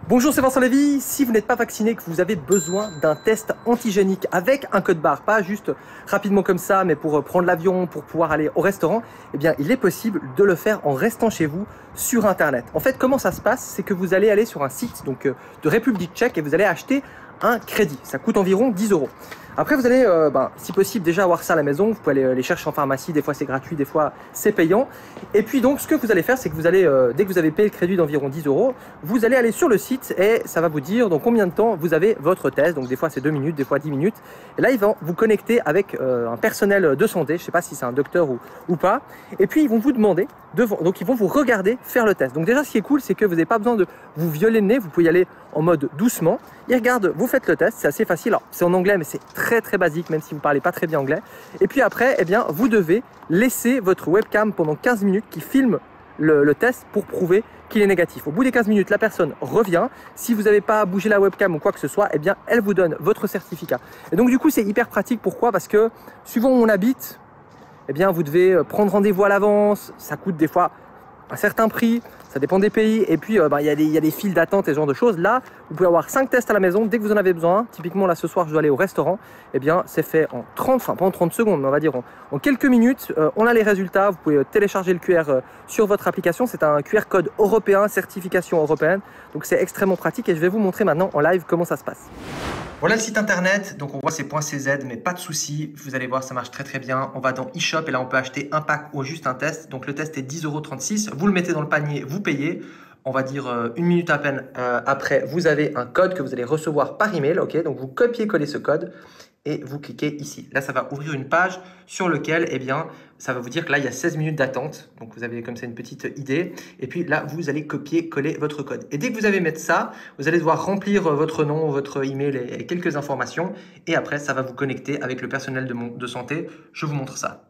Bonjour, c'est Vincent Lévy. Si vous n'êtes pas vacciné, que vous avez besoin d'un test antigénique avec un code barre, pas juste rapidement comme ça, mais pour prendre l'avion, pour pouvoir aller au restaurant, eh bien, il est possible de le faire en restant chez vous sur Internet. En fait, comment ça se passe? C'est que vous allez aller sur un site de République tchèque et vous allez acheter un crédit. Ça coûte environ 10 euros. Après, vous allez, si possible, déjà avoir ça à la maison. Vous pouvez aller les chercher en pharmacie. Des fois, c'est gratuit, des fois, c'est payant. Et puis, donc, ce que vous allez faire, c'est que vous allez, dès que vous avez payé le crédit d'environ 10 euros, vous allez aller sur le site et ça va vous dire dans combien de temps vous avez votre test. Donc, des fois, c'est 2 minutes, des fois 10 minutes. Et là, ils vont vous connecter avec un personnel de santé. Je ne sais pas si c'est un docteur ou pas. Et puis, ils vont vous demander, donc, ils vont vous regarder faire le test. Donc, déjà, ce qui est cool, c'est que vous n'avez pas besoin de vous violer le nez. Vous pouvez y aller en mode doucement. Ils regardent, vous faites le test. C'est assez facile. Alors, c'est en anglais, mais c'est très basique, même si vous ne parlez pas très bien anglais. Et puis après, eh bien, vous devez laisser votre webcam pendant 15 minutes qui filme le test pour prouver qu'il est négatif. Au bout des 15 minutes, la personne revient. Si vous n'avez pas bougé la webcam ou quoi que ce soit, eh bien, elle vous donne votre certificat. Et donc, du coup, c'est hyper pratique. Pourquoi? Parce que suivant où on habite, eh bien, vous devez prendre rendez-vous à l'avance. Ça coûte des fois un certain prix. Ça dépend des pays. Et puis, il y a des files d'attente et ce genre de choses. Là, vous pouvez avoir 5 tests à la maison dès que vous en avez besoin. Typiquement, là, ce soir, je dois aller au restaurant. Eh bien, c'est fait en 30, enfin, pas en 30 secondes, mais on va dire en quelques minutes. On a les résultats. Vous pouvez télécharger le QR sur votre application. C'est un QR code européen, certification européenne. Donc, c'est extrêmement pratique. Et je vais vous montrer maintenant en live comment ça se passe. Voilà le site internet, donc on voit c'est .cz, mais pas de souci, vous allez voir ça marche très bien. On va dans eShop et là on peut acheter un pack ou juste un test. Donc le test est 10,36 €, vous le mettez dans le panier, vous payez. On va dire une minute à peine après, vous avez un code que vous allez recevoir par email, ok? Donc vous copiez-collez ce code et vous cliquez ici. Là, ça va ouvrir une page sur laquelle, eh bien, ça va vous dire que là, il y a 16 minutes d'attente. Donc, vous avez comme ça une petite idée. Et puis là, vous allez copier-coller votre code. Et dès que vous allez mettre ça, vous allez devoir remplir votre nom, votre email et quelques informations. Et après, ça va vous connecter avec le personnel de santé. Je vous montre ça.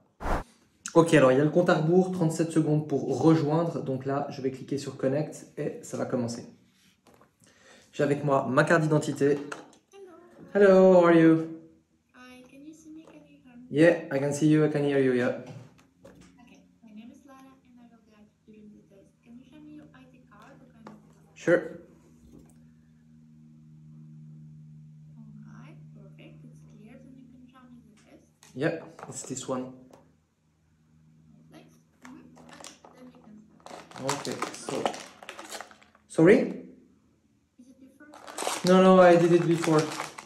Ok, alors il y a le compte à rebours, 37 secondes pour rejoindre. Donc là, je vais cliquer sur Connect et ça va commencer. J'ai avec moi ma carte d'identité. Hello, how are you? Can you see me? Can you hear me? Yeah, I can see you, I can hear you, yeah. Okay, my name is Lara and I will guide you during the test. Can you show me your ID card or kind of document? Sure. Alright, perfect. It's clear. Then you can show me the test. Yeah, it's this one. Next. Then we can start. Okay, so... Sorry? Is it your first time? No, I did it before.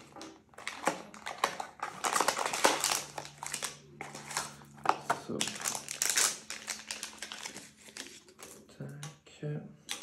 So... Tac...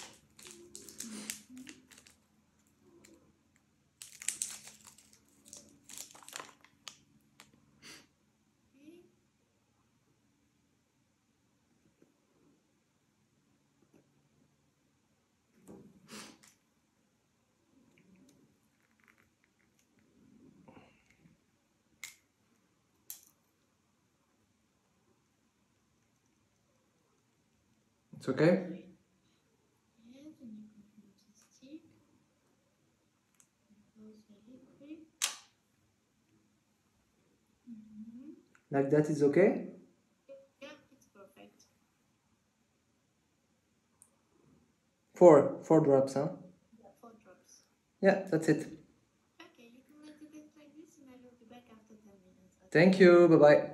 It's okay? Yes, and you can use the stick. Close the liquid. Like that is okay? Yeah, it's perfect. Four drops, huh? 4 drops. Yeah, that's it. Okay, you can let it get like this and I will be back after 10 minutes. Okay? Thank you, bye-bye.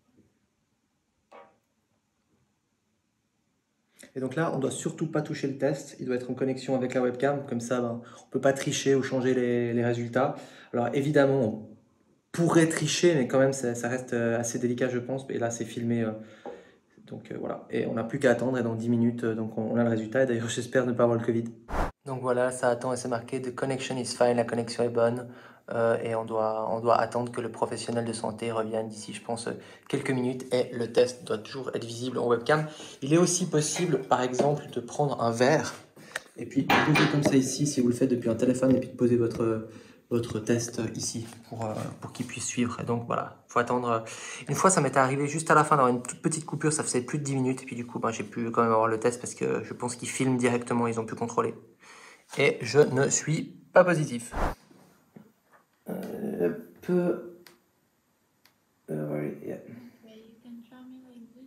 Et donc là, on doit surtout pas toucher le test. Il doit être en connexion avec la webcam. Comme ça, on ne peut pas tricher ou changer les résultats. Alors évidemment, on pourrait tricher, mais quand même, ça reste assez délicat, je pense. Et là, c'est filmé. Donc voilà. Et on n'a plus qu'à attendre. Et dans 10 minutes, donc on a le résultat. Et d'ailleurs, j'espère ne pas avoir le Covid. Donc voilà, ça attend et c'est marqué The connection is fine, la connexion est bonne. Et on doit attendre que le professionnel de santé revienne d'ici, je pense, quelques minutes. Et le test doit toujours être visible en webcam. Il est aussi possible, par exemple, de prendre un verre et puis de poser comme ça ici, si vous le faites depuis un téléphone, et puis de poser votre test ici pour qu'il puisse suivre. Et donc voilà, il faut attendre. Une fois, ça m'était arrivé juste à la fin d'avoir une toute petite coupure, ça faisait plus de 10 minutes. Et puis du coup, j'ai pu quand même avoir le test parce que je pense qu'ils filment directement, ils ont pu contrôler. Et je ne suis pas positif. Yeah. Okay, you can show me like this.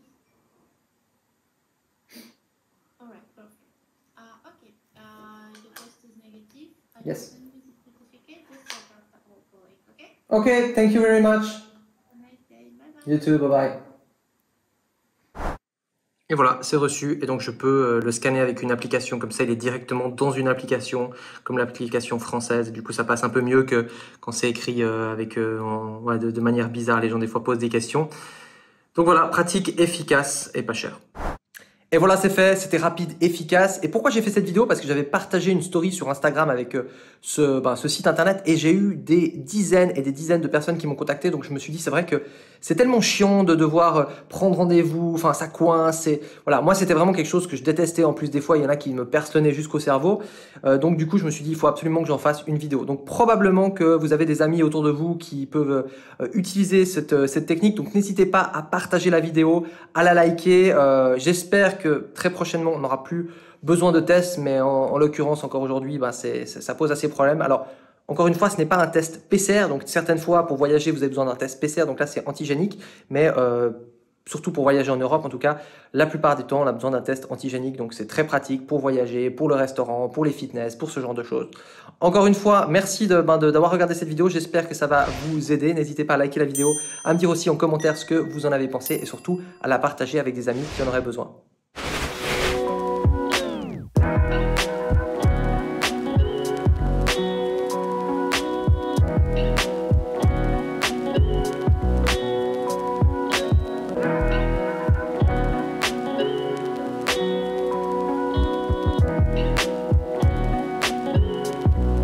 Alright, perfect. Okay, your test is negative. Yes. When you visit certificate, just contact the whole link, okay? Okay, thank you very much. Have a nice day. Bye bye. You too, bye bye. Et voilà, c'est reçu et donc je peux le scanner avec une application, comme ça il est directement dans une application, comme l'application française. Du coup ça passe un peu mieux que quand c'est écrit ouais, de manière bizarre, les gens des fois posent des questions. Donc voilà, pratique, efficace et pas cher. Et voilà, c'est fait, c'était rapide, efficace. Et pourquoi j'ai fait cette vidéo? Parce que j'avais partagé une story sur Instagram avec ce site internet et j'ai eu des dizaines et des dizaines de personnes qui m'ont contacté. Donc je me suis dit, c'est vrai que c'est tellement chiant de devoir prendre rendez-vous, enfin ça coince. Et voilà, moi c'était vraiment quelque chose que je détestais. En plus, des fois, il y en a qui me personnaient jusqu'au cerveau. Donc du coup, je me suis dit, il faut absolument que j'en fasse une vidéo. Donc probablement que vous avez des amis autour de vous qui peuvent utiliser cette technique. Donc n'hésitez pas à partager la vidéo, à la liker. J'espère que très prochainement, on n'aura plus besoin de tests, mais en l'occurrence, encore aujourd'hui, bah, ça pose assez de problèmes. Alors, encore une fois, ce n'est pas un test PCR, donc certaines fois, pour voyager, vous avez besoin d'un test PCR, donc là, c'est antigénique, mais surtout pour voyager en Europe, en tout cas, la plupart du temps, on a besoin d'un test antigénique, donc c'est très pratique pour voyager, pour le restaurant, pour les fitness, pour ce genre de choses. Encore une fois, merci d'avoir regardé cette vidéo, j'espère que ça va vous aider. N'hésitez pas à liker la vidéo, à me dire aussi en commentaire ce que vous en avez pensé et surtout à la partager avec des amis qui en auraient besoin.